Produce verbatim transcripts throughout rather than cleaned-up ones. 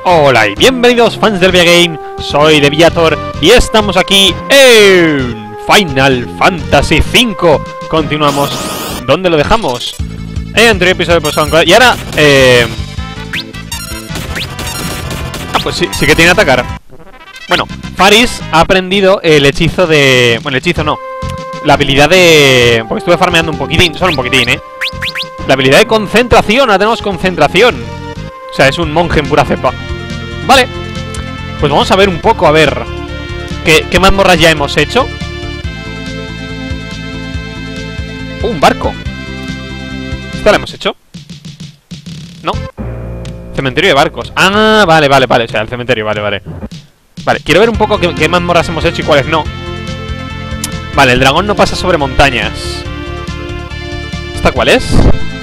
Hola y bienvenidos fans del Videogame, soy Deviator y estamos aquí en Final Fantasy cinco. Continuamos donde lo dejamos en el anterior episodio, pues, y ahora eh... ah, pues sí, sí que tiene que atacar. Bueno, Faris ha aprendido el hechizo de... Bueno, el hechizo no, la habilidad de... Porque estuve farmeando un poquitín, solo un poquitín, eh la habilidad de concentración. Ahora tenemos concentración. O sea, es un monje en pura cepa. Vale, pues vamos a ver un poco, a ver ¿Qué, qué mazmorras ya hemos hecho? Uh, un barco. ¿Esta la hemos hecho? No. Cementerio de barcos. Ah, vale, vale, vale, o sea, el cementerio, vale, vale Vale, quiero ver un poco qué, qué mazmorras hemos hecho y cuáles no. Vale, el dragón no pasa sobre montañas. ¿Esta cuál es?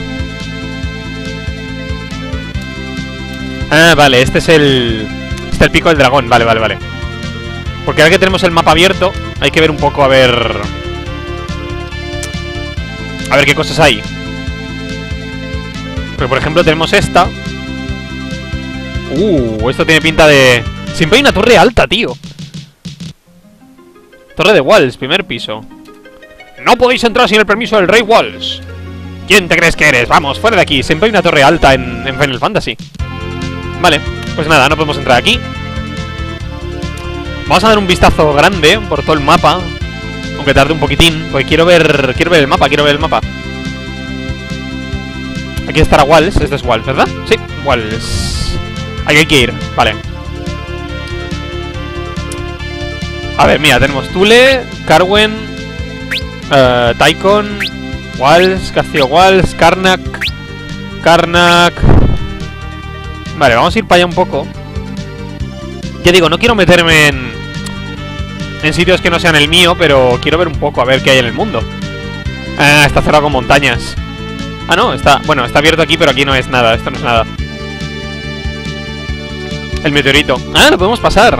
Ah, vale, este es el... Este es el pico del dragón, vale, vale, vale Porque ahora que tenemos el mapa abierto hay que ver un poco, a ver... A ver qué cosas hay. Porque, por ejemplo, tenemos esta. Uh, esto tiene pinta de... Siempre hay una torre alta, tío. Torre de Walls, primer piso. No podéis entrar sin el permiso del rey Walls. ¿Quién te crees que eres? Vamos, fuera de aquí. Siempre hay una torre alta en, en Final Fantasy. Vale, pues nada, no podemos entrar aquí. Vamos a dar un vistazo grande por todo el mapa, aunque tarde un poquitín, porque quiero ver quiero ver el mapa, quiero ver el mapa. Aquí estará Walls, este es Walls, ¿verdad? Sí, Walls. Aquí hay que ir, vale. A ver, mira, tenemos Thule, Carwen, uh, Tychon, Walls, Castillo Walls, Karnak, Karnak. Vale, vamos a ir para allá un poco. Ya digo, no quiero meterme en En sitios que no sean el mío, pero quiero ver un poco, a ver qué hay en el mundo. Ah, está cerrado con montañas. Ah, no, está... Bueno, está abierto aquí, pero aquí no es nada, esto no es nada. El meteorito. Ah, lo podemos pasar.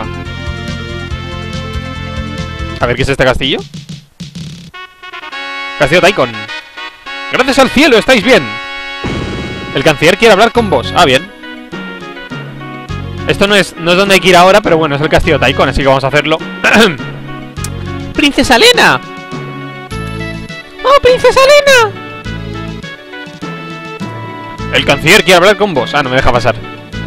A ver, ¿qué es este castillo? Castillo Tychon. Gracias al cielo, estáis bien. El canciller quiere hablar con vos. Ah, bien. Esto no es, no es donde hay que ir ahora, pero bueno, es el castillo Tychon, así que vamos a hacerlo. ¡Princesa Lena! ¡Oh, Princesa Lena! El canciller quiere hablar con vos. Ah, no me deja pasar.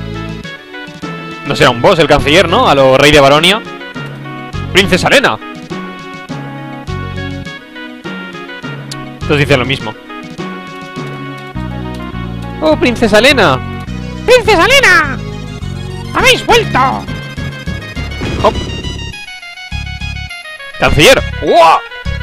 No será un boss el canciller, ¿no? A lo rey de Baronia. ¡Princesa Lena! Todos dicen lo mismo. ¡Oh, Princesa Lena! ¡Princesa Lena! ¡Habéis vuelto! Hop. ¡Canciller! ¡Uah!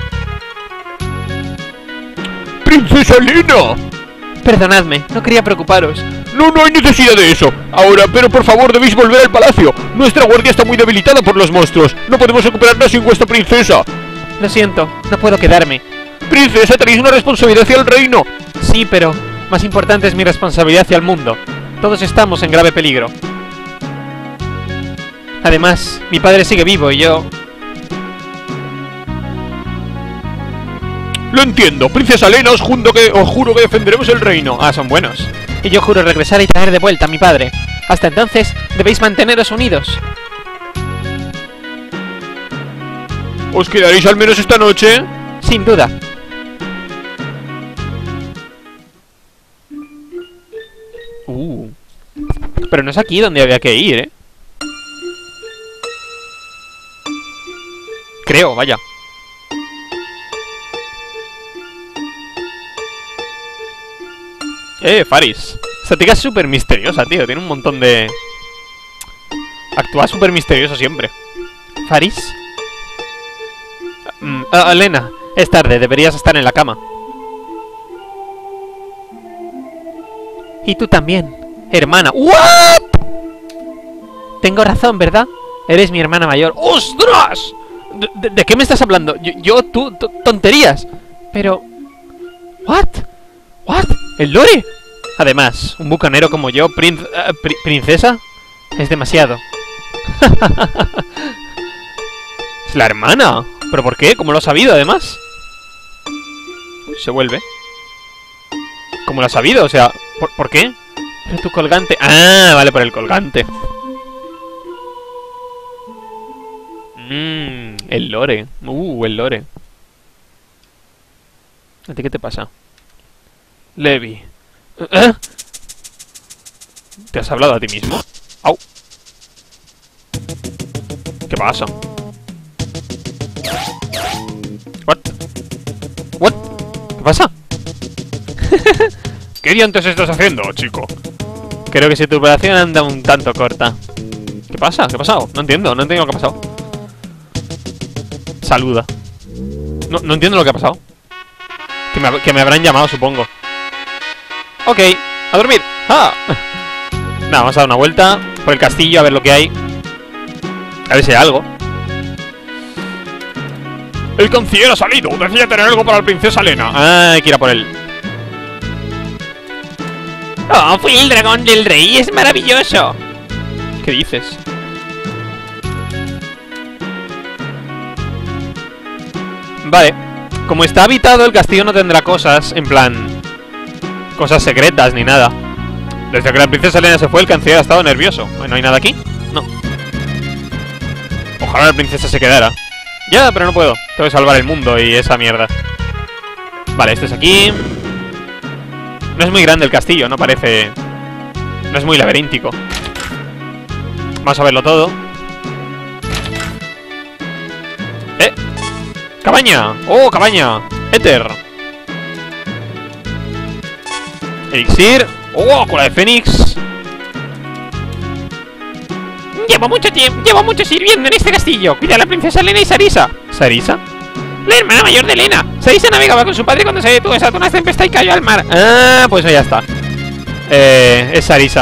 ¡Princesa Lena! Perdonadme, no quería preocuparos. No, no hay necesidad de eso. Ahora, pero por favor, debéis volver al palacio. Nuestra guardia está muy debilitada por los monstruos. No podemos recuperarla sin vuestra princesa. Lo siento, no puedo quedarme. Princesa, tenéis una responsabilidad hacia el reino. Sí, pero más importante es mi responsabilidad hacia el mundo. Todos estamos en grave peligro. Además, mi padre sigue vivo y yo... Lo entiendo, Princesa Lena, os, junto que, os juro que defenderemos el reino. Ah, son buenos. Y yo juro regresar y traer de vuelta a mi padre. Hasta entonces, debéis manteneros unidos. ¿Os quedaréis al menos esta noche? Sin duda. Uh. Pero no es aquí donde había que ir, ¿eh? Creo, vaya. Eh, Faris. Esta tica es súper misteriosa, tío. Tiene un montón de... Actúa súper misterioso siempre. ¿Faris? Mm, ah, Lena, es tarde. Deberías estar en la cama. Y tú también, hermana. ¿What? Tengo razón, ¿verdad? Eres mi hermana mayor. ¡Ostras! ¿De, de, de qué me estás hablando? Yo, yo tú, tonterías. Pero... ¿What? ¿What? ¿El lore? Además, un bucanero como yo, prin uh, pri princesa, es demasiado. Es la hermana. ¿Pero por qué? ¿Cómo lo ha sabido, además? Uy, se vuelve. ¿Cómo lo ha sabido? O sea, ¿por, ¿por qué? Pero tu colgante... Ah, vale, por el colgante. Mmm, el lore. Uh, el lore. ¿A ti qué te pasa? Levi. ¿Eh? ¿Te has hablado a ti mismo? ¡Au! ¿Qué pasa? ¿What? ¿What? ¿Qué pasa? ¿Qué diantres estás haciendo, chico? Creo que si tu operación anda un tanto corta. ¿Qué pasa? ¿Qué ha pasado? No entiendo, no entiendo lo que ha pasado. Saluda. No, no entiendo lo que ha pasado. Que me, que me habrán llamado, supongo. Ok, a dormir. ¡Ah! Nada, vamos a dar una vuelta por el castillo a ver lo que hay. A ver si hay algo. El canciller ha salido. Decía tener algo para la princesa Lena. Ah, hay que ir a por él. ¡Oh, fui el dragón del rey! ¡Es maravilloso! ¿Qué dices? Vale. Como está habitado, el castillo no tendrá cosas, en plan... cosas secretas ni nada. Desde que la princesa Elena se fue, el canciller ha estado nervioso. ¿No hay nada aquí? No. Ojalá la princesa se quedara. Ya, pero no puedo. Tengo que salvar el mundo y esa mierda. Vale, este es aquí. No es muy grande el castillo, no parece... no es muy laberíntico. Vamos a verlo todo. ¡Eh! ¡Cabaña! ¡Oh, cabaña! ¡Éter! Elixir. ¡Oh, cola de fénix! Llevo mucho tiempo, llevo mucho sirviendo en este castillo. Cuida a la princesa Lena y Sarisa. ¿Sarisa? La hermana mayor de Lena. Sarisa navegaba con su padre cuando se detuvo esa una tempestad y cayó al mar. Ah, pues ya está. Eh, es Sarisa.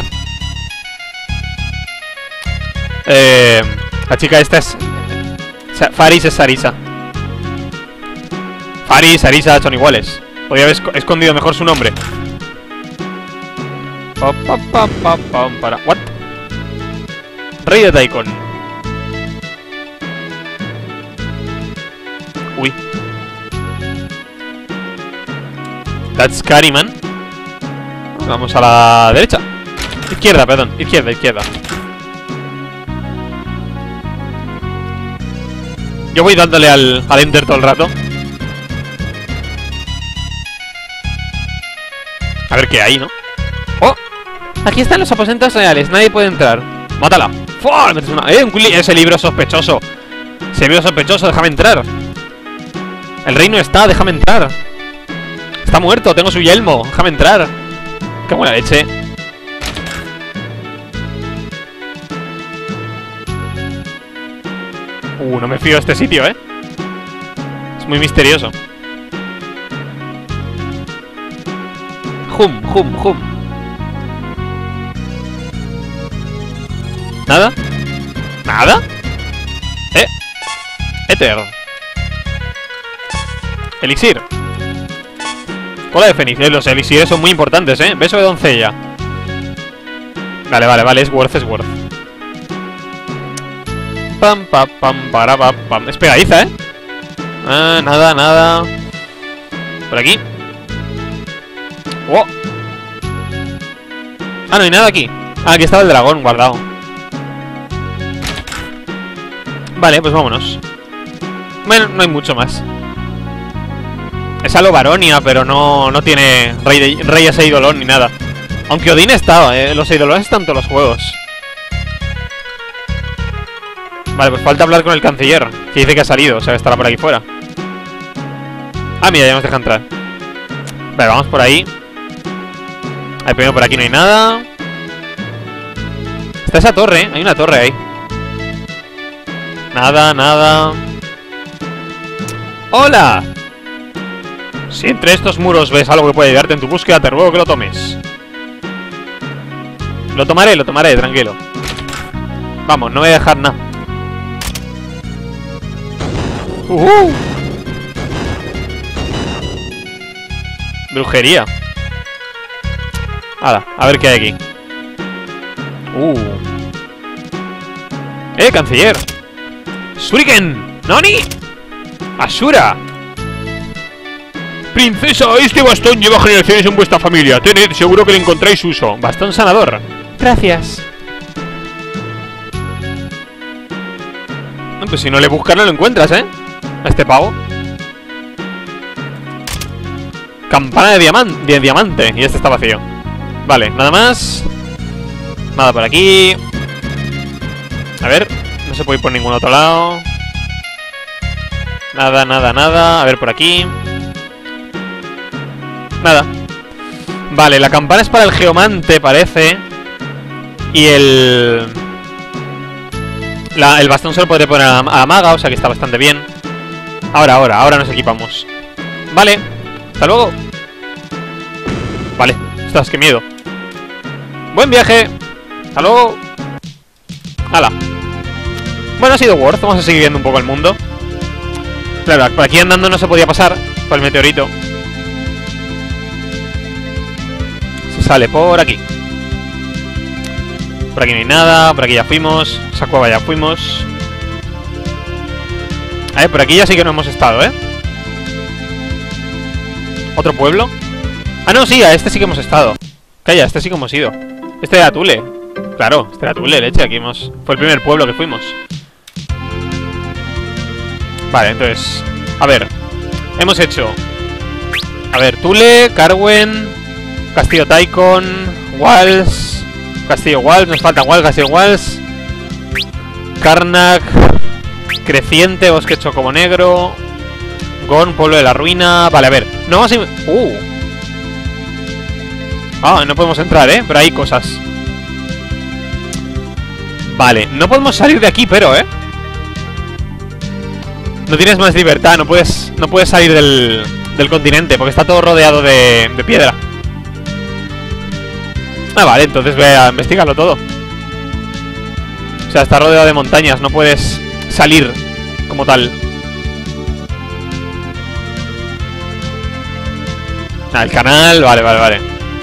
Eh, la chica esta es... Sa- Faris es Sarisa. Faris, Sarisa son iguales. Podría haber esco- escondido mejor su nombre. Pa, pa, pa, pa, pa, para. What? Rey de Daikon. Uy. That's scary, man. Vamos a la derecha. Izquierda, perdón. Izquierda, izquierda. Yo voy dándole al, al enter todo el rato. A ver qué hay, ¿no? ¡Oh! Aquí están los aposentos reales. Nadie puede entrar. ¡Mátala! ¡Fua! Metes una... ¡Eh! Un li- ese libro sospechoso. Ese libro sospechoso. Déjame entrar. El rey no está. Déjame entrar. Está muerto. Tengo su yelmo. Déjame entrar. ¡Qué buena leche! Uh, no me fío de este sitio, ¿eh? Es muy misterioso. Hum, hum, hum. ¿Nada? ¿Nada? ¿Eh? Éter. Elixir. Cola de fénix. Eh, los elixires son muy importantes, ¿eh? Beso de doncella. Vale, vale, vale. Es worth, es worth. Pam, pam, pam, para, pam, pam. Es pegadiza, ¿eh? Ah, nada, nada. Por aquí. ¡Oh! Ah, no hay nada aquí. Ah, aquí estaba el dragón guardado. Vale, pues vámonos. Bueno, no hay mucho más. Es algo Baronia, pero no, no tiene rey de, reyes Eidolon ni nada. Aunque Odín estaba, ¿eh? Los Eidolon están en todos los juegos. Vale, pues falta hablar con el canciller, que dice que ha salido, o sea, estará por aquí fuera. Ah, mira, ya nos deja entrar. Vale, vamos por ahí. Ahí primero por aquí no hay nada. Está esa torre, ¿eh? Hay una torre ahí. Nada, nada. ¡Hola! Si entre estos muros ves algo que puede ayudarte en tu búsqueda, te ruego que lo tomes. Lo tomaré, lo tomaré, tranquilo. Vamos, no voy a dejar nada. Uh-huh. Brujería. Hala, a ver qué hay aquí. Uh. ¡Eh, canciller! ¡Shuriken! ¡Nani! ¡Ashura! Princesa, este bastón lleva generaciones en vuestra familia. Tened, seguro que le encontráis uso. Bastón sanador. Gracias. No, pues si no le buscas no lo encuentras, ¿eh? A este pavo. Campana de, diaman de diamante. Y este está vacío. Vale, nada más. Nada por aquí. A ver, no se puede ir por ningún otro lado. Nada, nada, nada. A ver por aquí. Nada. Vale, la campana es para el geomante, parece. Y el... La, el bastón se lo puede poner a, a maga, o sea que está bastante bien. Ahora, ahora, ahora nos equipamos. Vale, hasta luego. Vale, ostras, qué miedo. Buen viaje. Hasta luego. Hala. Bueno, ha sido worth, vamos a seguir viendo un poco el mundo. Claro, por aquí andando no se podía pasar por el meteorito. Se sale por aquí. Por aquí no hay nada, por aquí ya fuimos. Esa cueva ya fuimos. A ver, por aquí ya sí que no hemos estado, ¿eh? ¿Otro pueblo? Ah, no, sí, a este sí que hemos estado. Calla, a este sí que hemos ido. Este era Tule. Claro, este era Tule, leche, aquí hemos... Fue el primer pueblo que fuimos. Vale, entonces... A ver, hemos hecho... A ver, Tule, Carwen, Castillo Taikon, Walls, Castillo Walls, nos falta Walls, Castillo Walls, Karnak, Creciente, Bosque Chocobo Negro, Gon, Pueblo de la Ruina... Vale, a ver, no vamos a... Uh. Ah, no podemos entrar, ¿eh? Pero hay cosas. Vale, no podemos salir de aquí, pero, ¿eh? No tienes más libertad, no puedes no puedes salir del, del continente, porque está todo rodeado de, de piedra. Ah, vale, entonces ve a investigarlo todo. O sea, está rodeado de montañas, no puedes salir como tal. Ah, el canal, vale, vale, vale.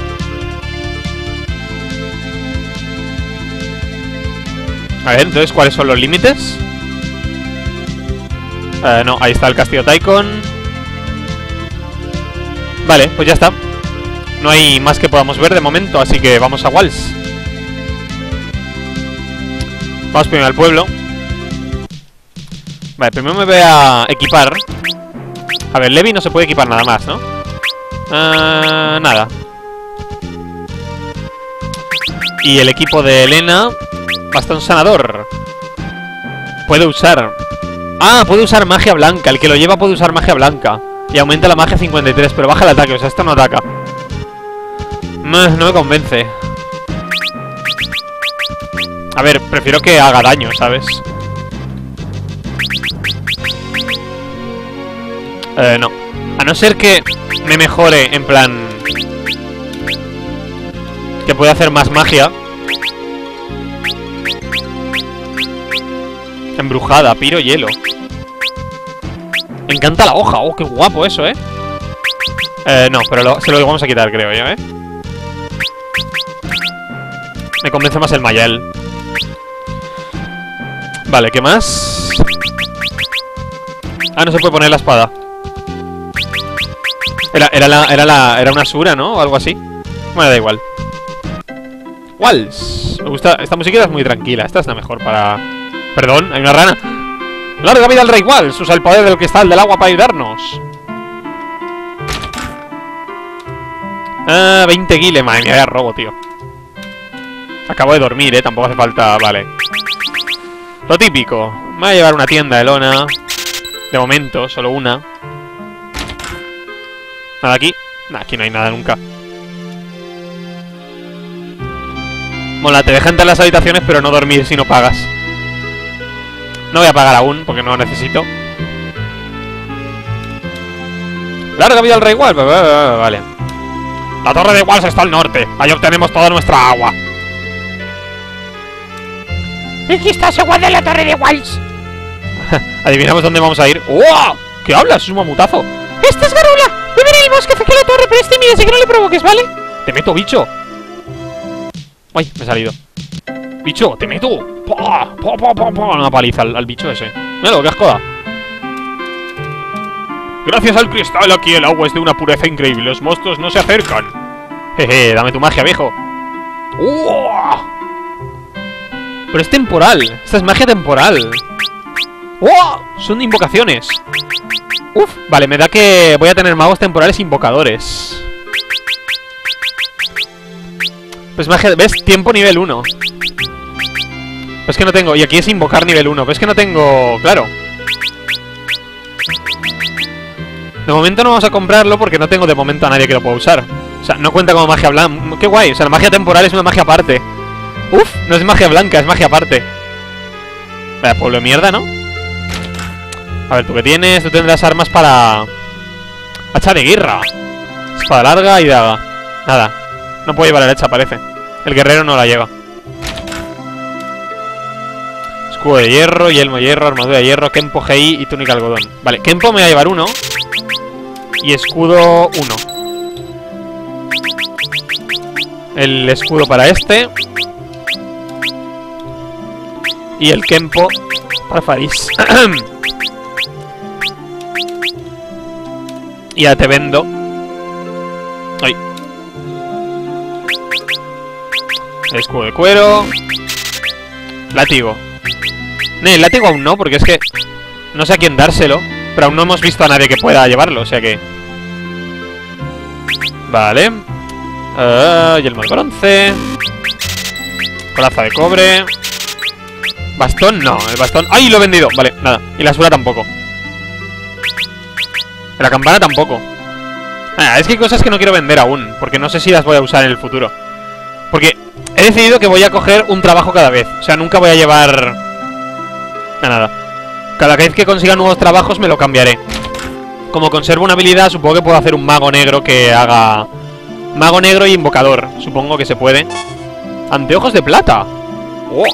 A ver, entonces, ¿cuáles son los límites? Eh, no, ahí está el Castillo Taikon. Vale, pues ya está. No hay más que podamos ver de momento, así que vamos a Walls. Vamos primero al pueblo. Vale, primero me voy a equipar. A ver, Levi no se puede equipar nada más, ¿no? Uh, nada. Y el equipo de Elena... Bastón sanador. Puede usar... Ah, puede usar magia blanca. El que lo lleva puede usar magia blanca. Y aumenta la magia cincuenta y tres, pero baja el ataque. O sea, esto no ataca. No, no me convence. A ver, prefiero que haga daño, ¿sabes? Eh, no. A no ser que me mejore, en plan... Que pueda hacer más magia. Embrujada, piro, hielo. Me encanta la hoja. Oh, qué guapo eso, ¿eh? Eh, no, pero lo, se lo vamos a quitar, creo yo, ¿eh? Me convence más el Mayel. Vale, ¿qué más? Ah, no se puede poner la espada. Era, era, la, era, la, era una Sura, ¿no? O algo así. Bueno, da igual. Walls. Me gusta, esta musiquita es muy tranquila. Esta es la mejor para... Perdón, hay una rana. ¡Larga vida al rey Walls! Usa el poder del cristal del agua para ayudarnos. Ah, veinte guiles. Madre mía, vaya robo, tío. Acabo de dormir, eh. Tampoco hace falta... Vale. Lo típico. Me voy a llevar una tienda de lona. De momento, solo una. ¿Nada aquí? Nah, aquí no hay nada nunca. Mola, te dejan entrar en las habitaciones, pero no dormir si no pagas. No voy a pagar aún, porque no lo necesito. Larga vida al rey Walls. Vale. La torre de Walls está al norte. Ahí obtenemos toda nuestra agua. Aquí está, se guarda en la torre de Walls. Adivinamos dónde vamos a ir. ¡Oh! ¿Qué hablas? Es un mamutazo. ¡Esta es Garula! Vive en el bosque cerca de la torre, pero es tímida, así que no le provoques, ¿vale? Te meto, bicho. Ay, me he salido. Bicho, te meto. ¡Pah! ¡Pah, pah, pah, pah! Una paliza al, al bicho ese. Mira lo que ascoda. Gracias al cristal aquí el agua es de una pureza increíble. Los monstruos no se acercan. Jeje, dame tu magia, viejo. ¡Oh! Pero es temporal. Esta es magia temporal. ¡Oh! Son invocaciones. Uf, vale, me da que voy a tener magos temporales invocadores. Pues magia, ¿ves? Tiempo nivel uno. Pues que no tengo, y aquí es invocar nivel uno. Pues que no tengo, claro. De momento no vamos a comprarlo porque no tengo de momento a nadie que lo pueda usar. O sea, no cuenta como magia blanca. Qué guay, o sea, la magia temporal es una magia aparte. Uf, no es magia blanca, es magia aparte. Vaya pueblo de mierda, ¿no? A ver, ¿tú qué tienes? Tú tendrás armas para... hacha de guerra. Espada larga y daga. Nada, no puedo llevar el hacha, parece. El guerrero no la lleva. Escudo de hierro, yelmo de hierro, armadura de hierro, Kenpo G I y túnica algodón. Vale, Kenpo me va a llevar uno. Y escudo uno. El escudo para este. Y el Kenpo para Faris. Y ya te vendo. Ay. Escudo de cuero. Látigo. No, el látigo aún no, porque es que no sé a quién dárselo. Pero aún no hemos visto a nadie que pueda llevarlo, o sea que... Vale. Uh, yelmo de bronce. Coraza de cobre. Bastón, no, el bastón... ¡Ay, lo he vendido! Vale, nada. Y la suela tampoco. La campana tampoco. Ah, es que hay cosas que no quiero vender aún, porque no sé si las voy a usar en el futuro. Porque he decidido que voy a coger un trabajo cada vez. O sea, nunca voy a llevar... A nada. Cada vez que consiga nuevos trabajos me lo cambiaré. Como conservo una habilidad, supongo que puedo hacer un mago negro que haga... Mago negro y invocador. Supongo que se puede. Anteojos de plata. Oh.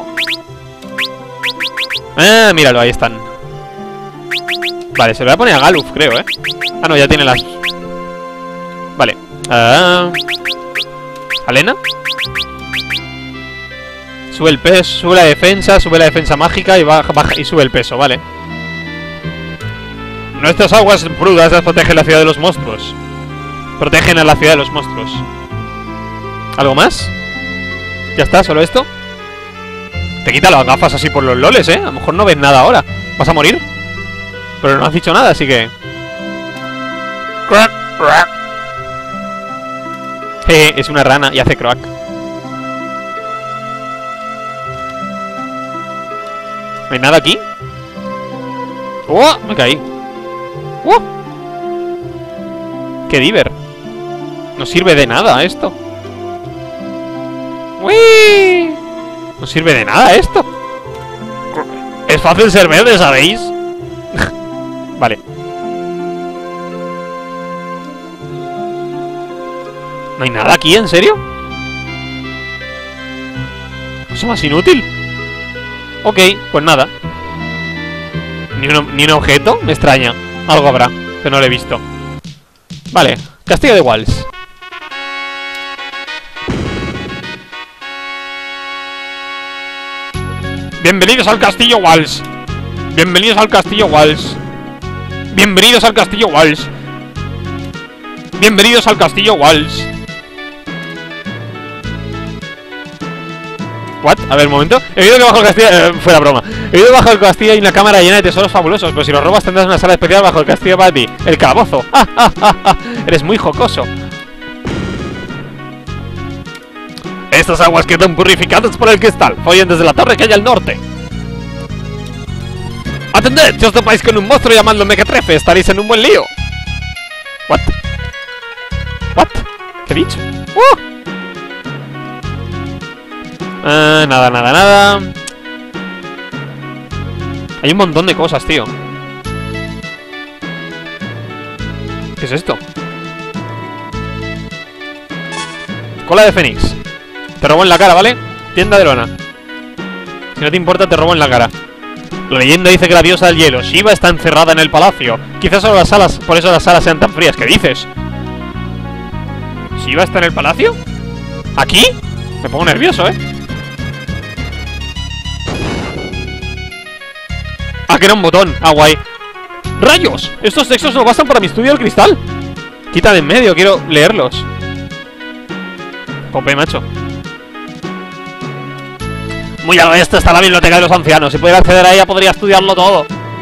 Ah, míralo, ahí están. Vale, se lo voy a poner a Galuf, creo, ¿eh? Ah, no, ya tiene las... Vale. Ah... ¿Alena? Sube el peso, sube la defensa, sube la defensa mágica y baja, baja y sube el peso, vale. Nuestras aguas prudas protegen la ciudad de los monstruos. Protegen a la ciudad de los monstruos. ¿Algo más? ¿Ya está? ¿Solo esto? Te quita las gafas así por los loles, ¿eh? A lo mejor no ves nada ahora. ¿Vas a morir? Pero no has dicho nada, así que... Eh, es una rana y hace croak. ¿No hay nada aquí? ¡Oh! Me caí. ¡Oh! ¡Qué diver! No sirve de nada esto. ¡Uy! No sirve de nada esto. Es fácil ser verde, ¿sabéis? Vale. ¿No hay nada aquí, en serio? ¿Cosa más inútil? Ok, pues nada. ¿Ni un, ni un objeto? Me extraña. Algo habrá, que no lo he visto. Vale, Castillo de Walls. Bienvenidos al Castillo Walls. Bienvenidos al Castillo Walls. Bienvenidos al Castillo Walls. Bienvenidos al Castillo Walls. ¿What? A ver, un momento. He oído que bajo el castillo... Eh, fuera broma. He oído que bajo el castillo hay una cámara llena de tesoros fabulosos. Pero si los robas tendrás una sala especial bajo el castillo para ti. El calabozo. ¡Ah, ah, ah, ah! Eres muy jocoso. Estas aguas quedan purificadas por el cristal. Follen desde la torre que hay al norte. ¡Atended! Si os topáis con un monstruo llamando mequetrefe, estaréis en un buen lío. ¿What? ¿What? ¿Qué he dicho? ¡Uh! Uh, nada, nada, nada. Hay un montón de cosas, tío. ¿Qué es esto? Cola de Fénix. Te robo en la cara, ¿vale? Tienda de lona. Si no te importa, te robo en la cara. La leyenda dice que la diosa del hielo, Shiva, está encerrada en el palacio. Quizás solo las salas, por eso las salas sean tan frías. ¿Qué dices? ¿Shiva está en el palacio? ¿Aquí? Me pongo nervioso, ¿eh? Ah, que era un botón. Ah, guay. ¡Rayos! Estos textos no bastan para mi estudio del cristal. Quita de en medio, quiero leerlos. Pope, macho. Muy al oeste está la biblioteca de los ancianos. Si pudiera acceder a ella, podría estudiarlo todo.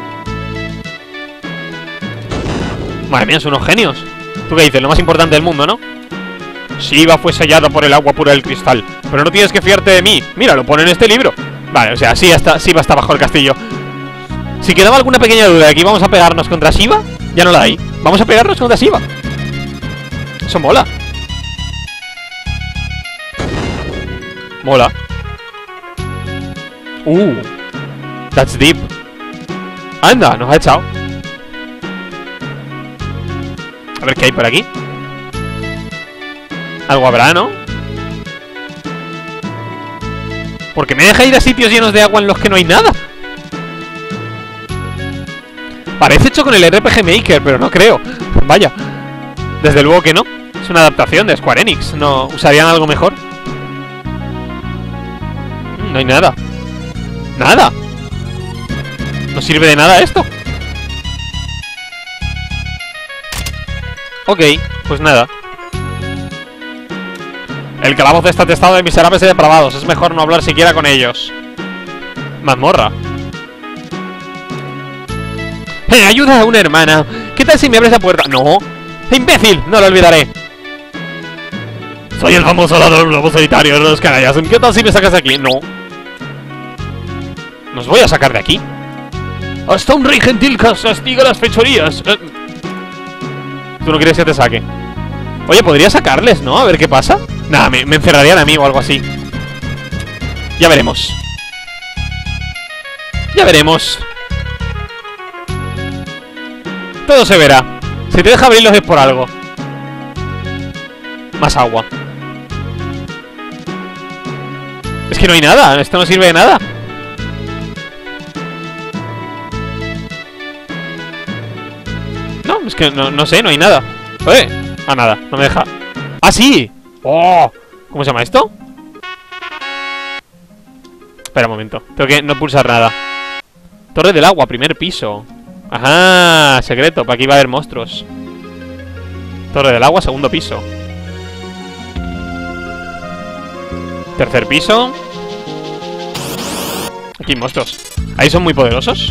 Madre mía, son unos genios. ¿Tú qué dices? Lo más importante del mundo, ¿no? Shiva fue sellado por el agua pura del cristal, pero no tienes que fiarte de mí. Mira, lo pone en este libro. Vale, o sea, sí está, Shiva está bajo el castillo. Si quedaba alguna pequeña duda de que íbamos a pegarnos contra Shiva, ya no la hay. Vamos a pegarnos contra Shiva. Eso mola. Mola. Uh, that's deep. Anda, nos ha echado. A ver qué hay por aquí. Algo habrá, ¿no? Porque me deja ir a sitios llenos de agua en los que no hay nada. Parece hecho con el R P G Maker, pero no creo. Vaya. Desde luego que no. Es una adaptación de Square Enix. ¿No usarían algo mejor? No hay nada. ¡Nada! No sirve de nada esto. Ok, pues nada. El calabozo está atestado de miserables y depravados. Es mejor no hablar siquiera con ellos. Mazmorra. ¡Eh, ayuda a una hermana! ¿Qué tal si me abres la puerta? ¡No! ¡Imbécil! No lo olvidaré. Soy el famoso ladrón lobo solitario de los canallas. ¿Qué tal si me sacas de aquí? No. Nos voy a sacar de aquí. Hasta un rey gentil castiga las fechorías. Eh. Tú no quieres que te saque. Oye, podría sacarles, ¿no? A ver qué pasa. Nada, me, me encerrarían a mí o algo así. Ya veremos. Ya veremos. Todo se verá. Si te deja abrirlos es por algo. Más agua. Es que no hay nada. Esto no sirve de nada. No, es que no, no sé, no hay nada. Oye. Ah, nada, no me deja. ¡Ah, sí! ¡Oh! ¿Cómo se llama esto? Espera un momento. Tengo que no pulsar nada. Torre del agua, primer piso. Ajá, secreto, para aquí va a haber monstruos. Torre del agua, segundo piso. Tercer piso. Aquí hay monstruos. Ahí son muy poderosos.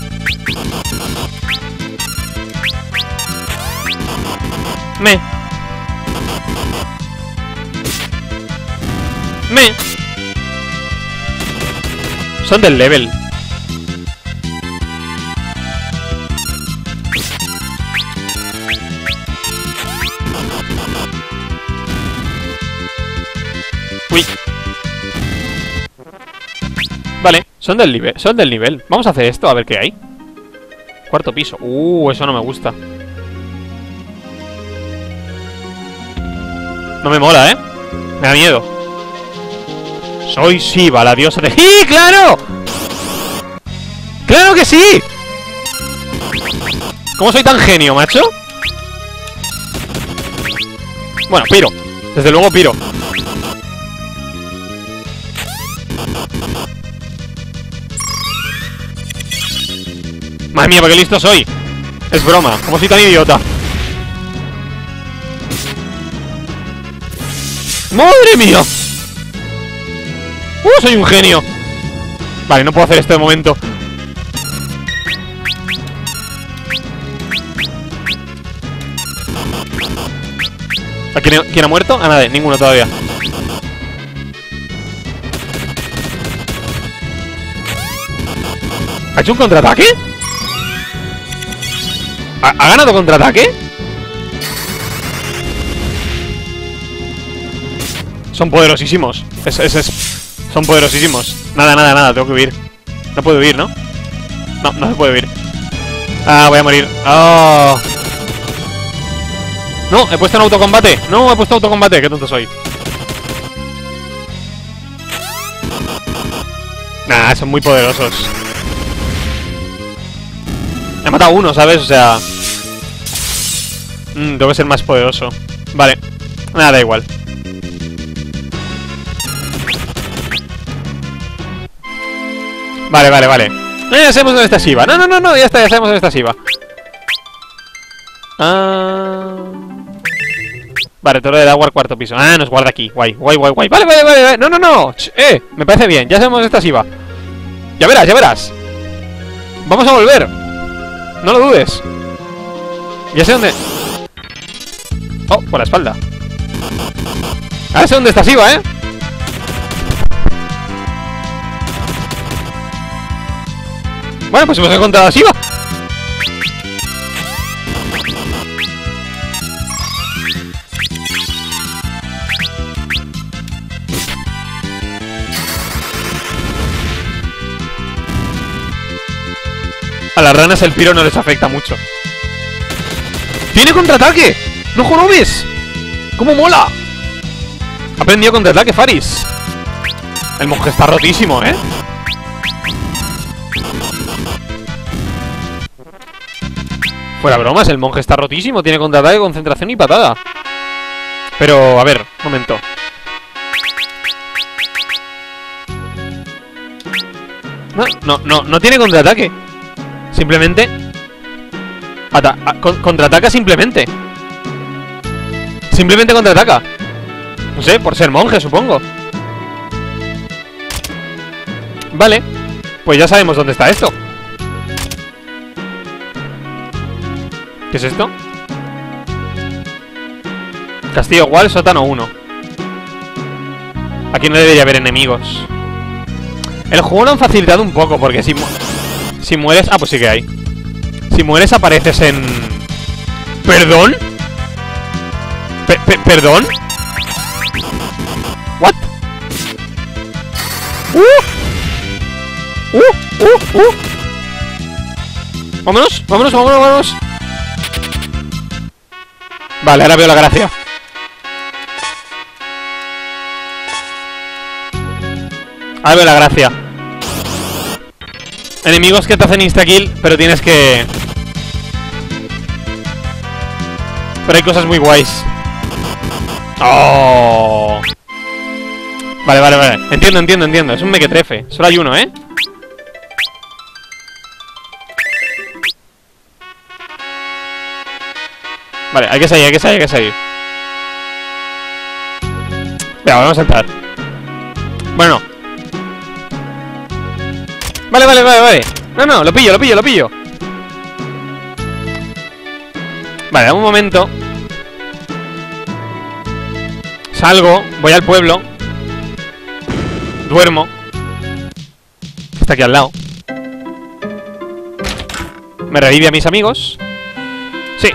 Me. Me. Son del level. Uy. Vale, son del nivel, son del nivel. Vamos a hacer esto, a ver qué hay. Cuarto piso. Uh, eso no me gusta. No me mola, ¿eh? Me da miedo. Soy Shiva, la diosa de... ¡Sí, claro! ¡Claro que sí! ¿Cómo soy tan genio, macho? Bueno, piro. Desde luego piro. Madre mía, qué listo soy. Es broma, ¿cómo soy tan idiota? ¡Madre mía! ¡Uh, soy un genio! Vale, no puedo hacer esto de momento. ¿A quién, quién ha muerto? A nadie, ninguno todavía. ¿Ha hecho un contraataque? ¿Ha, ¿Ha ganado contraataque? Son poderosísimos. Es, es, es. Son poderosísimos. Nada, nada, nada, tengo que huir. No puedo huir, ¿no? No, no se puede huir. Ah, voy a morir. Oh. No, he puesto en autocombate. No, he puesto autocombate, qué tonto soy. Nah, son muy poderosos. He matado a uno, ¿sabes? O sea... Mm, tengo que ser más poderoso. Vale. Nada, da igual. Vale, vale, vale. No, ya sabemos dónde está Shiva. No, no, no, no, ya está, ya sabemos dónde está Shiva. Ah... Vale, torre del agua al cuarto piso. Ah, nos guarda aquí. Guay, guay, guay, guay. Vale, vale, vale, vale. No, no, no. Ch eh, me parece bien. Ya sabemos dónde está Shiva. Ya verás, ya verás. Vamos a volver. No lo dudes. Ya sé dónde... Oh, por la espalda. Ahora sé dónde está Shiva, ¿eh? Bueno, pues hemos encontrado a Shiva. A las ranas el piro no les afecta mucho. ¡Tiene contraataque! ¡No jorobes! ¡Cómo mola! Ha aprendido contraataque Faris. El monje está rotísimo, ¿eh? Fuera bromas, el monje está rotísimo. Tiene contraataque, concentración y patada. Pero, a ver, un momento. No, no, no, no tiene contraataque. Simplemente ata a con contraataca simplemente. Simplemente contraataca. No sé, por ser monje, supongo. Vale, pues ya sabemos dónde está esto. ¿Qué es esto? Castillo Wall, sótano uno. Aquí no debería haber enemigos. El juego lo han facilitado un poco, porque si, mu si mueres... Ah, pues sí que hay. Si mueres apareces en... ¿Perdón? Pe pe ¿Perdón? ¿What? ¡Uh! ¡Uh! ¡Uh! ¡Uh! ¡Vámonos! ¡Vámonos! ¡Vámonos! ¡Vámonos! Vale, ahora veo la gracia. Ahora veo la gracia. Enemigos que te hacen insta-kill, pero tienes que... Pero hay cosas muy guays. ¡Oh! Vale, vale, vale. Entiendo, entiendo, entiendo. Es un mequetrefe. Solo hay uno, ¿eh? Vale, hay que salir, hay que salir, hay que salir. Venga, vamos a saltar. Bueno. Vale, vale, vale, vale. No, no, lo pillo, lo pillo, lo pillo. Vale, dame un momento. Salgo, voy al pueblo. Duermo. Está aquí al lado. Me revive a mis amigos. Sí.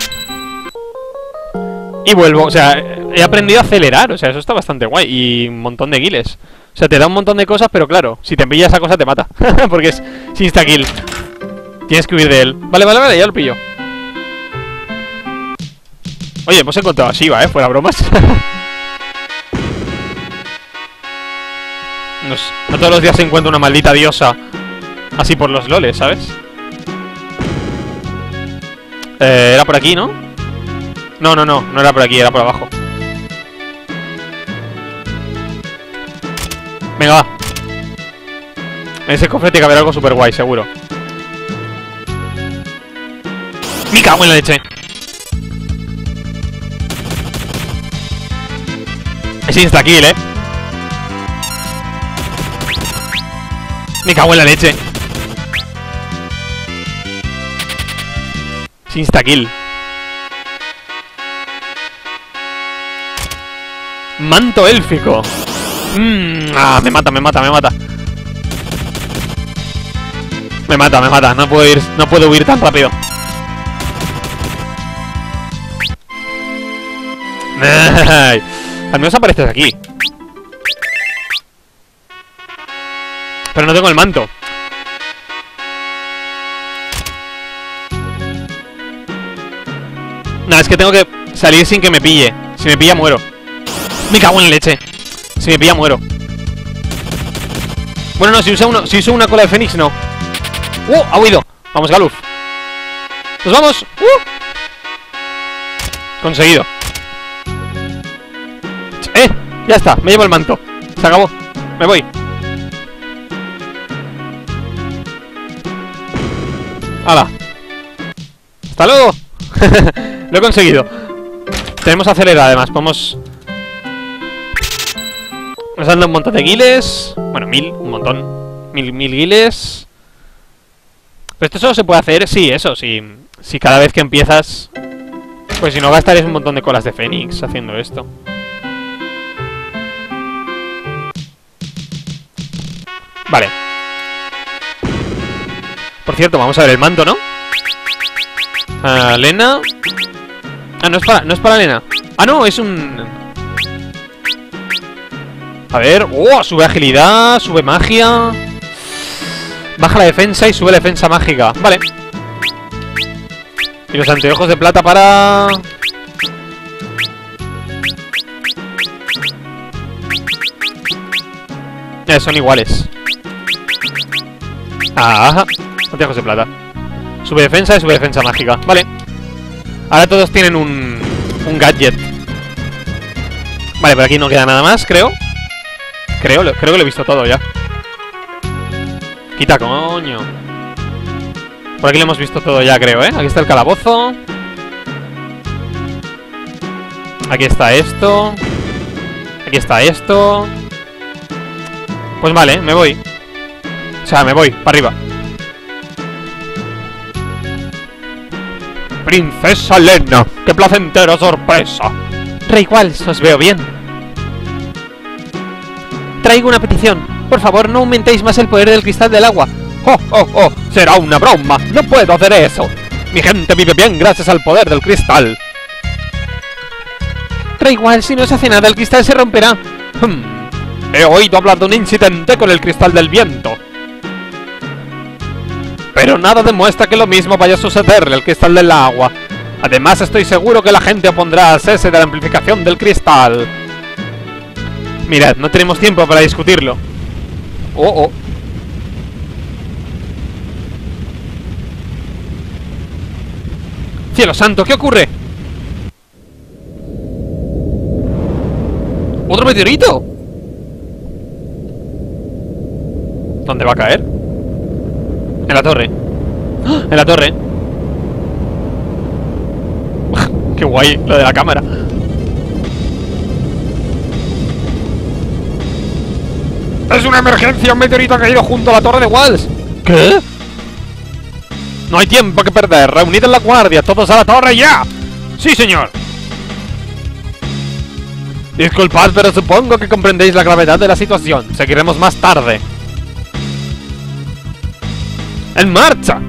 Y vuelvo, o sea, he aprendido a acelerar. O sea, eso está bastante guay. Y un montón de kills. O sea, te da un montón de cosas, pero claro, si te pilla esa cosa te mata. Porque es insta-kill. Tienes que huir de él. Vale, vale, vale, ya lo pillo. Oye, hemos encontrado a Shiva, eh, fuera bromas. no, no todos los días se encuentra una maldita diosa así por los loles, ¿sabes? Eh, era por aquí, ¿no? No, no, no, no era por aquí, era por abajo. Venga, va. En ese cofre tiene que haber algo super guay, seguro. ¡Me cago en la leche! Es insta-kill, ¿eh? Me cago en la leche. Es insta-kill. Manto élfico. Mm, ah, me mata, me mata, me mata. Me mata, me mata. No puedo ir, no puedo huir tan rápido. Ay, al menos apareces aquí. Pero no tengo el manto. Nada, es que tengo que salir sin que me pille. Si me pilla, muero. Me cago en la leche. Si me pilla, muero. Bueno, no, si usa, uno, si uso una cola de fénix, no. ¡Uh! Ha huido. Vamos, Galuf. ¡Nos vamos! ¡Uh! Conseguido. ¡Eh! Ya está, me llevo el manto. Se acabó. Me voy. ¡Hala! ¡Hasta luego! Lo he conseguido. Tenemos acelerar, además. Podemos... Nos han dado un montón de guiles. Bueno, mil, un montón. Mil, mil guiles. Pero esto solo se puede hacer, sí, eso, sí. Si cada vez que empiezas... Pues si no gastaréis un montón de colas de Fénix haciendo esto. Vale. Por cierto, vamos a ver el manto, ¿no? Uh, Lena. Ah, no es para, no es para Lena. Ah, no, es un... A ver, oh, sube agilidad, sube magia. Baja la defensa y sube la defensa mágica. Vale. Y los anteojos de plata para... Eh, son iguales. Ajá. Anteojos de plata. Sube defensa y sube defensa mágica. Vale. Ahora todos tienen un... Un gadget. Vale, por aquí no queda nada más, creo. Creo, creo que lo he visto todo ya. Quita, coño. Por aquí lo hemos visto todo ya, creo, ¿eh? Aquí está el calabozo. Aquí está esto. Aquí está esto. Pues vale, me voy. O sea, me voy, para arriba. Princesa Lena, qué placentera sorpresa. Rey Walsh, os veo bien. Traigo una petición. Por favor, no aumentéis más el poder del cristal del agua. ¡Oh, oh, oh! ¡Será una broma! ¡No puedo hacer eso! Mi gente vive bien gracias al poder del cristal. Rey Walsh, si no se hace nada, el cristal se romperá. Hmm. He oído hablar de un incidente con el cristal del viento. Pero nada demuestra que lo mismo vaya a sucederle al cristal del agua. Además, estoy seguro que la gente opondrá a cese de la amplificación del cristal. Mirad, no tenemos tiempo para discutirlo. Oh, oh. ¡Cielo santo! ¿Qué ocurre? ¿Otro meteorito? ¿Dónde va a caer? En la torre. ¡Ah! En la torre. Qué guay lo de la cámara. ¡Es una emergencia! ¡Un meteorito ha caído junto a la torre de Walsh! ¿Qué? No hay tiempo que perder. Reunid en la guardia. ¡Todos a la torre ya! ¡Sí, señor! Disculpad, pero supongo que comprendéis la gravedad de la situación. Seguiremos más tarde. ¡En marcha!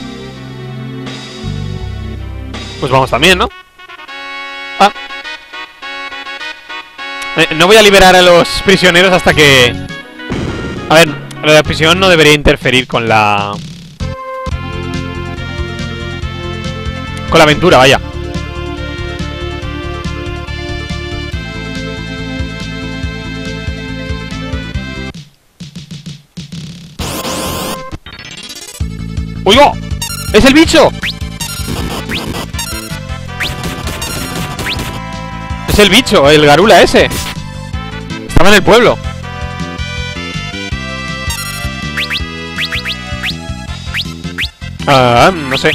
Pues vamos también, ¿no? Ah. Eh, no voy a liberar a los prisioneros hasta que... A ver, lo de la prisión no debería interferir con la... Con la aventura, vaya. ¡Oiga! ¡Es el bicho! Es el bicho, el Garula ese. Estaba en el pueblo. Ah, no sé.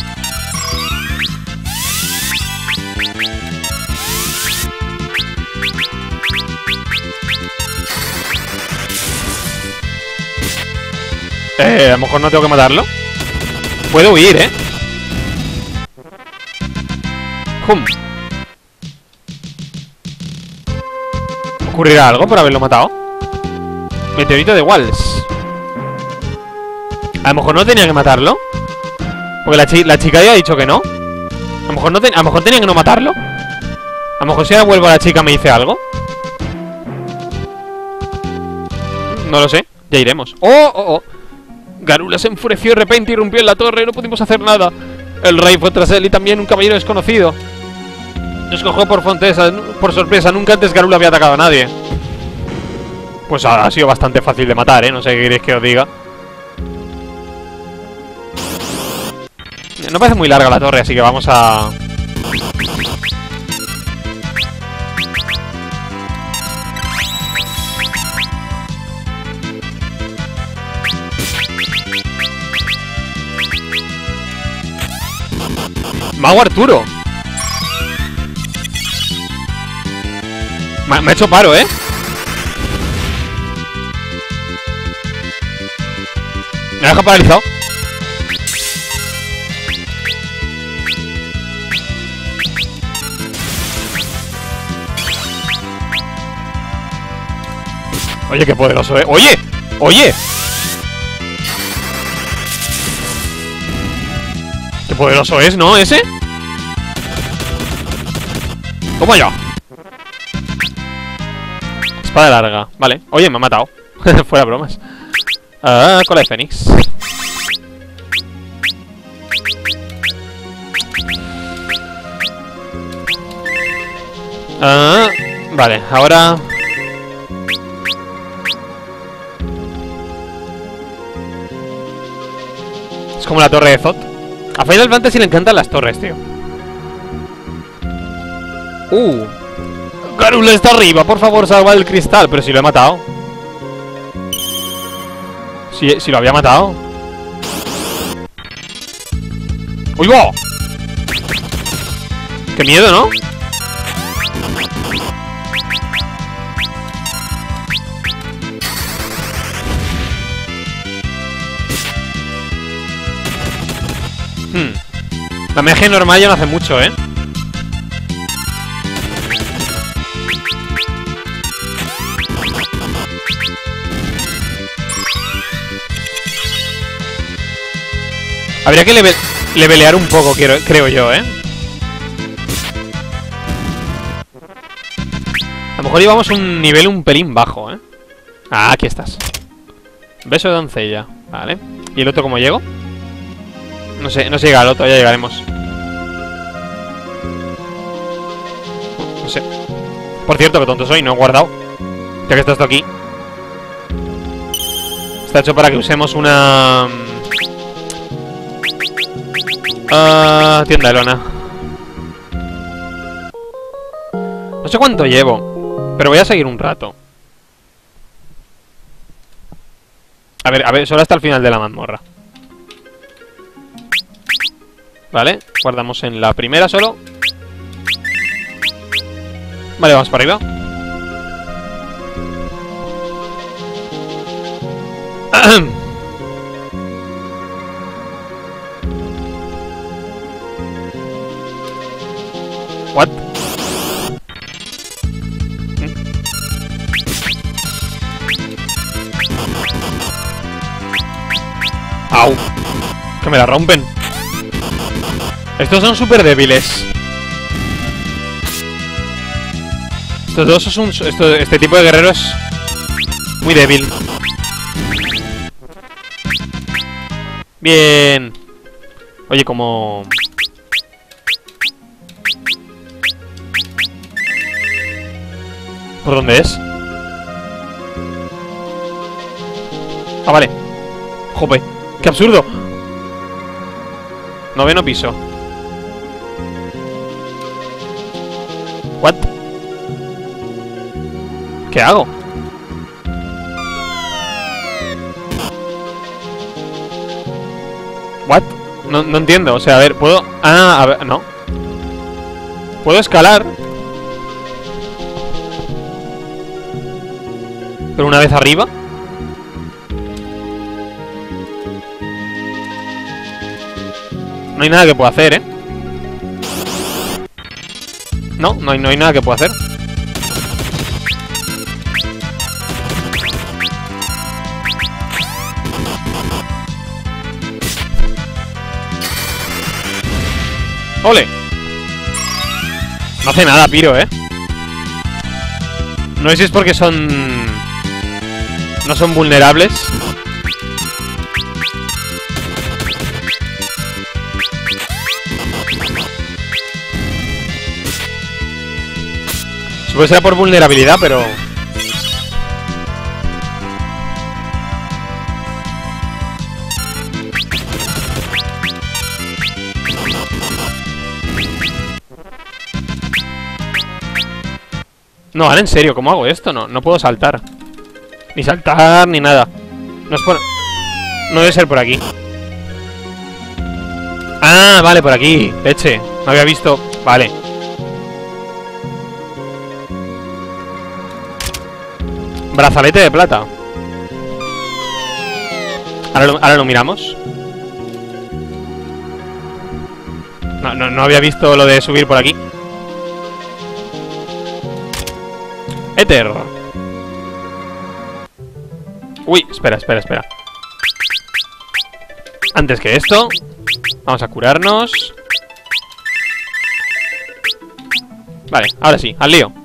Eh, a lo mejor no tengo que matarlo. Puedo huir, ¿eh? Hum. ¿Ocurrirá algo por haberlo matado? Meteorito de Walsh. A lo mejor no tenía que matarlo. Porque la, chi la chica ya ha dicho que no. A lo mejor no a lo mejor tenía que no matarlo. A lo mejor si ahora vuelvo a la chica me dice algo. No lo sé, ya iremos. ¡Oh, oh, oh! Garula se enfureció de repente y irrumpió en la torre. No pudimos hacer nada. El rey fue tras él y también un caballero desconocido. Nos cogió por, fontesa, por sorpresa. Nunca antes Garula había atacado a nadie. Pues ha, ha sido bastante fácil de matar, ¿eh? No sé qué queréis que os diga. No parece muy larga la torre, así que vamos a... Mago Arturo. Me, me ha hecho paro, ¿eh? Me ha dejado paralizado. Oye, qué poderoso, ¿eh? ¡Oye! ¡Oye! Qué poderoso es, ¿no? ¿Ese? Toma ya. Espada larga. Vale. Oye, me ha matado. Fuera bromas. Ah, cola de Fénix. Ah, vale, ahora... Es como la torre de Zot. A Final Fantasy le encantan las torres, tío. Uh Garula está arriba, por favor, salva el cristal. Pero si lo he matado. Si, si lo había matado. ¡Uy, va! ¡Qué miedo!, ¿no? Hmm. La magia normal ya no hace mucho, ¿eh? Habría que level levelear un poco, quiero, creo yo, ¿eh? A lo mejor llevamos un nivel un pelín bajo, ¿eh? Ah, aquí estás. Beso de doncella. Vale. ¿Y el otro cómo llego? No sé, no se llega al otro, ya llegaremos. No sé. Por cierto, que tonto soy, no he guardado. Ya que está esto aquí. Está hecho para que usemos una... Uh, tienda de lona. No sé cuánto llevo, pero voy a seguir un rato. A ver, a ver, solo hasta el final de la mazmorra. Vale, guardamos en la primera solo. Vale, vamos para arriba. What? Au. Que me la rompen. Estos son súper débiles. Estos dos son... Esto, este tipo de guerrero es muy débil. Bien. Oye, como... ¿Por dónde es? Ah, vale. Jope, qué absurdo. Noveno piso. What? ¿Qué hago? What? No, no entiendo, o sea, a ver, puedo... Ah, a ver, no. Puedo escalar. Pero una vez arriba. No hay nada que pueda hacer, ¿eh? No, no hay, no hay nada que pueda hacer. ¡Ole! No hace nada, Piro, ¿eh? No sé si es porque son... No son vulnerables. Supongo que será por vulnerabilidad, pero... No, ahora en serio, ¿cómo hago esto? No, no puedo saltar. Ni saltar, ni nada. No es por... No debe ser por aquí. Ah, vale, por aquí. Leche. No había visto... Vale. Brazalete de plata. Ahora lo, ahora lo miramos. No, no, no había visto lo de subir por aquí. Éter. Uy, espera, espera, espera. Antes que esto, vamos a curarnos. Vale, ahora sí, al lío.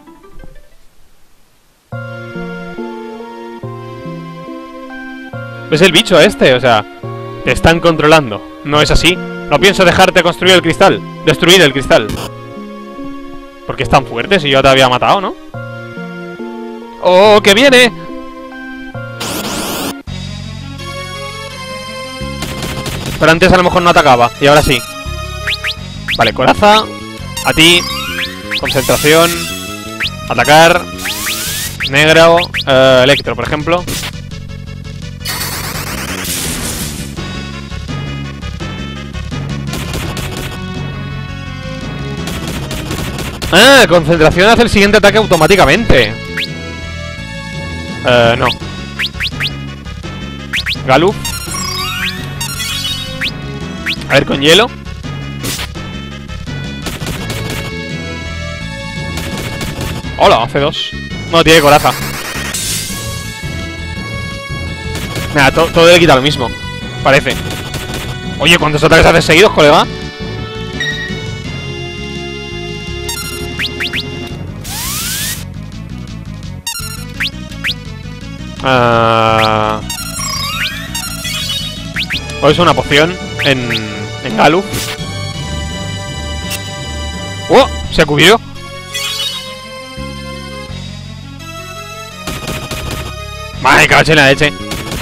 ¿Ves el bicho este? O sea, te están controlando. No es así. No pienso dejarte construir el cristal. Destruir el cristal. Porque es tan fuerte si yo te había matado, ¿no? ¡Oh, que viene! Pero antes a lo mejor no atacaba. Y ahora sí. Vale, coraza. A ti. Concentración. Atacar. Negro. Eh, electro, por ejemplo. Ah, concentración hace el siguiente ataque automáticamente. Eh, no. Galuf. A ver, con hielo. Hola, hace dos. No, tiene coraza. Nada, to todo le quita lo mismo. Parece. Oye, ¿cuántos ataques haces seguidos, colega? Uh... O es una poción en, en Galuf. ¡Oh! Se ha cubrido. ¡Madre, caché en la leche!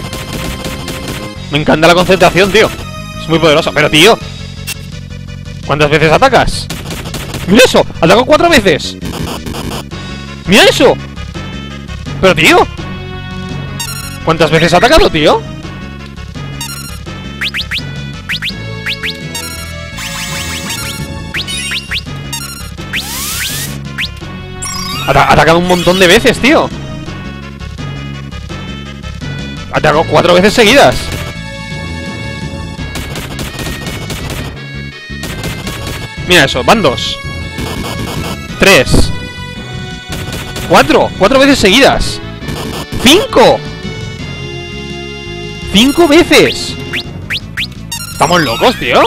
Me encanta la concentración, tío. Es muy poderoso. Pero, tío, ¿cuántas veces atacas? ¡Mira eso! ¡Atacó cuatro veces! ¡Mira eso! Pero, tío, ¿cuántas veces ha atacado, tío? Ha atacado un montón de veces, tío. Ha atacado cuatro veces seguidas. Mira eso, van dos. Tres. Cuatro. Cuatro veces seguidas. ¡Cinco! ¡Cinco veces! ¿Estamos locos, tío?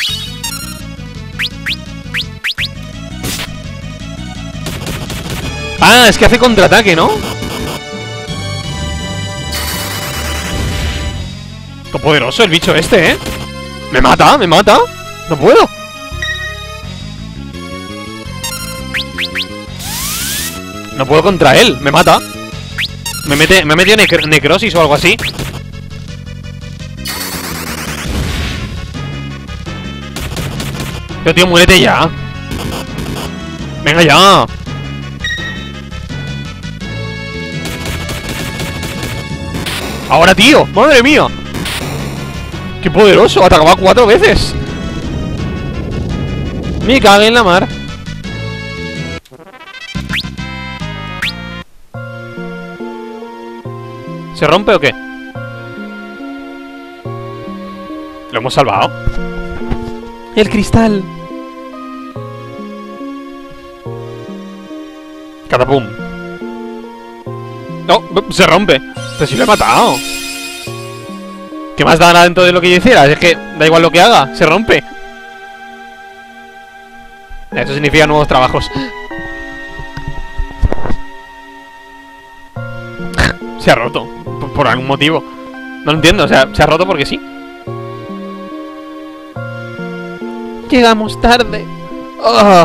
Ah, es que hace contraataque, ¿no? Qué poderoso el bicho este, ¿eh? Me mata, me mata. No puedo. No puedo contra él, me mata. Me mete, me ha metido necr necrosis o algo así. Pero tío, muérete ya. Venga ya. Ahora, tío, madre mía. Qué poderoso, atacaba cuatro veces. Me cagué en la mar. ¿Se rompe o qué? ¿Lo hemos salvado? El cristal. Catapum. No, se rompe. Pero si lo he matado. ¿Qué más da dentro de lo que yo hiciera? Es que da igual lo que haga, se rompe. Eso significa nuevos trabajos. Se ha roto. Por, por algún motivo. No lo entiendo, o sea, se ha roto porque sí. Llegamos tarde. Oh.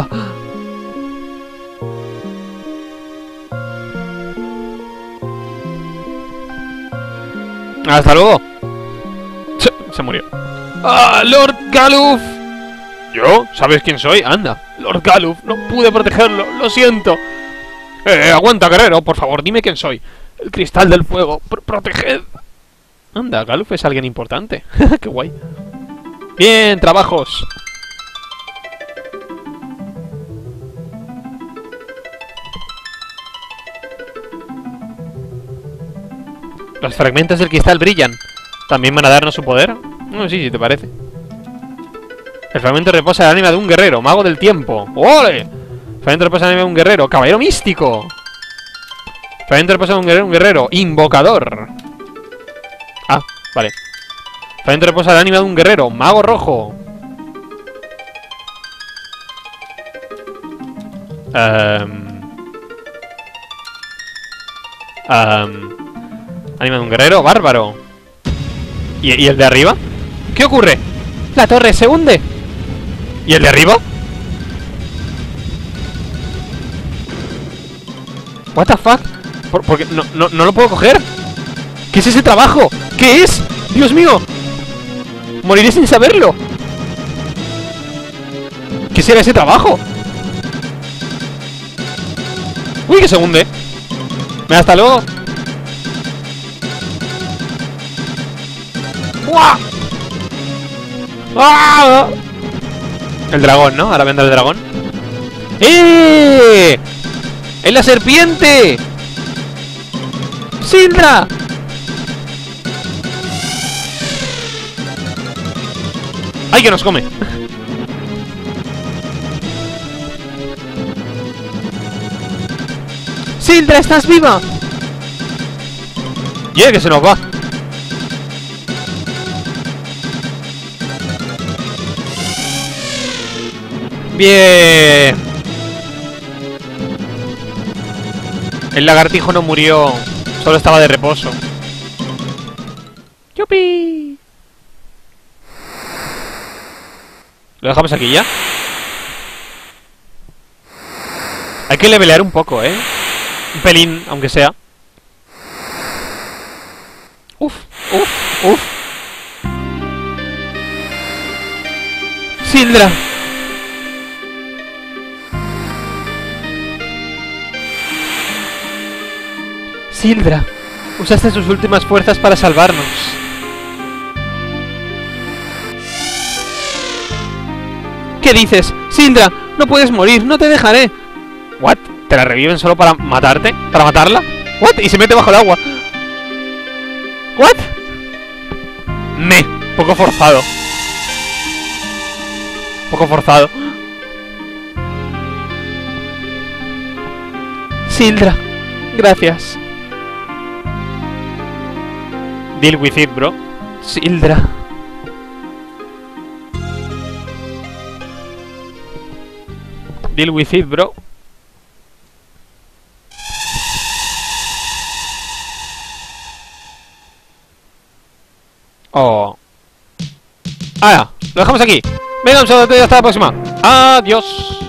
Hasta luego. Se, se murió. ¡Ah, Lord Galuf! ¿Yo? ¿Sabes quién soy? Anda, Lord Galuf. No pude protegerlo, lo siento. Eh, aguanta, guerrero, por favor, dime quién soy. El cristal del fuego. Pro proteged. Anda, Galuf es alguien importante. Qué guay. Bien, trabajos. Los fragmentos del cristal brillan. ¿También van a darnos su poder? No, sí, sí, te parece. El fragmento reposa en el ánima de un guerrero, mago del tiempo. ¡Ole! El fragmento reposa en el ánima de un guerrero, caballero místico. El fragmento reposa en un guerrero, un guerrero, invocador. Vale. Fragmento reposa el ánima de un guerrero. Mago rojo. Um, um, ánima de un guerrero. Bárbaro. ¿Y, ¿Y el de arriba? ¿Qué ocurre? La torre se hunde. ¿Y el de arriba? What the fuck? ¿Por, porque no, no, no lo puedo coger? ¿Qué es ese trabajo? ¿Qué es? ¡Dios mío! Moriré sin saberlo. ¿Qué será ese trabajo? ¡Uy, que se hunde! Venga, hasta luego. ¡Uah! ¡Ah! El dragón, ¿no? Ahora vendrá el dragón. ¡Eh! ¡Es la serpiente! ¡Syndra! ¡Ay, que nos come! ¡Syndra, estás viva! ¡Yeah, que se nos va! ¡Bien! El lagartijo no murió, solo estaba de reposo. ¡Yupi! ¿Lo dejamos aquí ya? Hay que levelear un poco, ¿eh? Un pelín, aunque sea. Uf, uf, uf. Syndra. Syndra, usaste sus últimas fuerzas para salvarnos. ¿Qué dices? Syndra, no puedes morir, no te dejaré. ¿What? ¿Te la reviven solo para matarte? ¿Para matarla? ¿What? Y se mete bajo el agua. ¿What? Me, poco forzado. Poco forzado. Syndra, gracias. Deal with it, bro. Syndra. Deal with it, bro. Oh. Ah, lo dejamos aquí. Venga, un saludo y hasta la próxima. Adiós.